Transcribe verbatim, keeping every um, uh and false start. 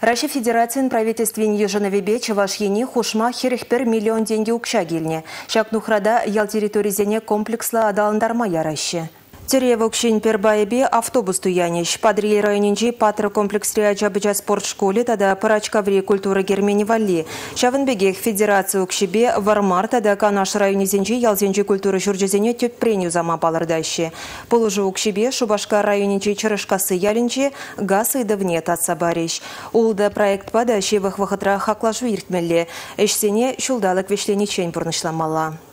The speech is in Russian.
Россия Федерациян правительствен еженовебе Чавашьени хушма херехпер миллион деньги укша гильне. Шак нухрада ял территоризене комплексла адаландарма яращи. Терева укшин пербаебе автобус туянищ. Падрили районинчи патра комплекс Риаджабыджа спортшколе тада парачкаври культуры Гермени Валли. Шавынбегех федерация укшибе вармар тада канаш районизенчи ялзенчи культуры журджезене тёт преню зама палардащи. Положу укшибе шубашка районинчи чарышкасы ялинчи гасы и давне татса барищ. Улда проект падащи вахвахатра хаклажу иртмелле. Эшсене шулдалык вешлени чень бурнышламала.